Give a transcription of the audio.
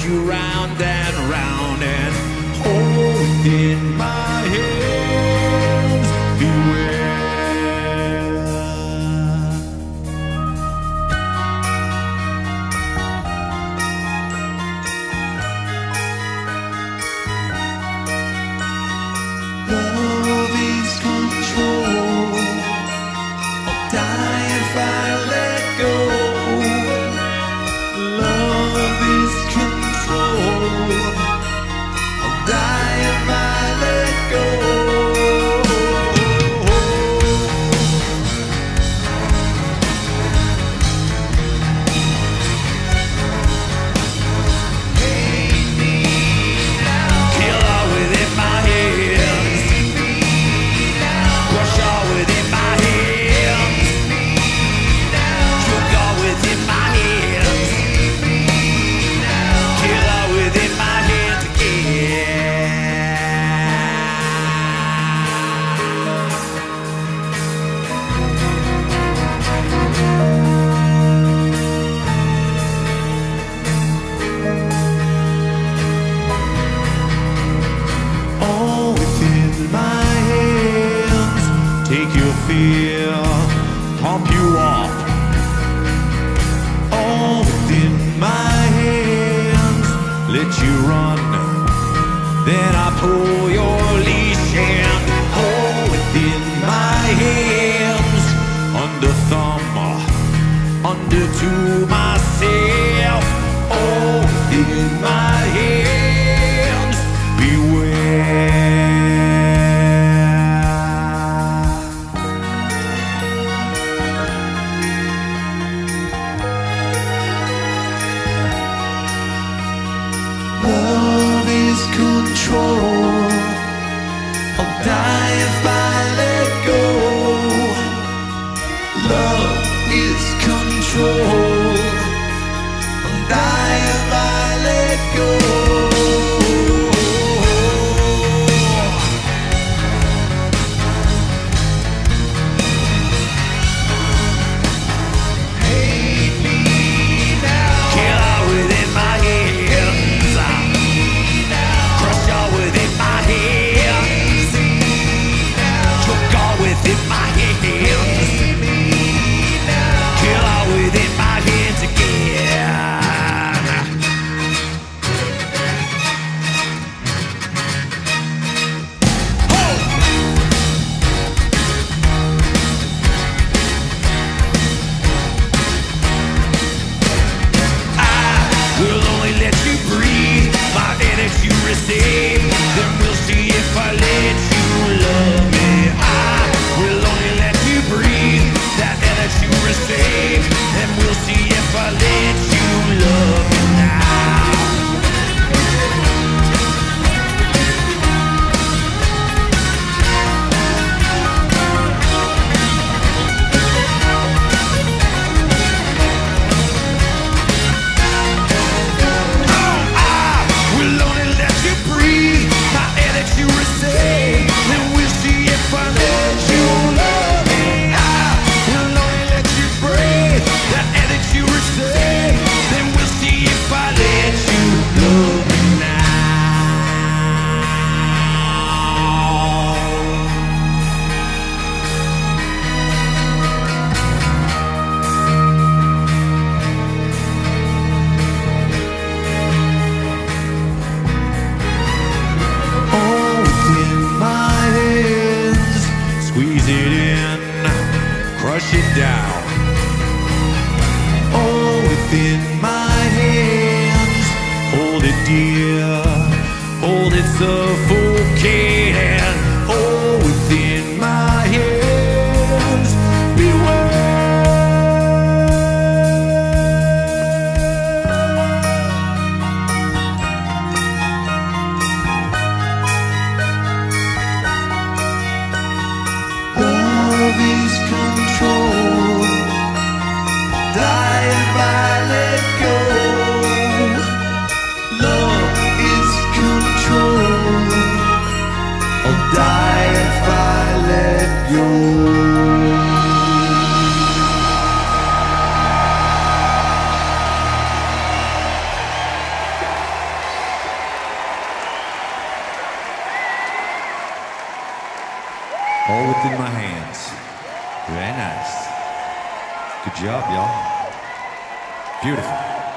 you round and round and hold in my hands. Beware. Love is control. I'll die if I let go. Love is control. I'll die if I let go. Hate me now. Kill all within my hands. Crush all within my hands. Choke all within my hands. Kill all within my hands again. All within my hands. Take your fear, pump you up. All within my hands. Let you run, then I pull your leash and all within my hands. Under thumb, under to myself. All within my hands. Beware. Love is control. I'll die if I let go. Love is control. I'll die if I let go. Hate me now. Kill all within my hands. Crush all within my hands. Choke all within my hands. Kill all within my hands again. I will only let you breathe my air that you receive. Then we'll see if I let you love me. I will only let you breathe that air that you receive. Then we'll see if I let you love me now. I will only let you breathe my air that you receive. Then we'll see if I let you love me. I will only let you breathe that air that you receive. Then we'll see if I let you love me now. All within my hands. Squeeze it in, crush it down. All within my hands. Hold it dear, hold it suffocating. All within my hands. Beware. Love is control. Die if I let go. Love is control. All within my hands. Very nice. Good job, y'all. Beautiful.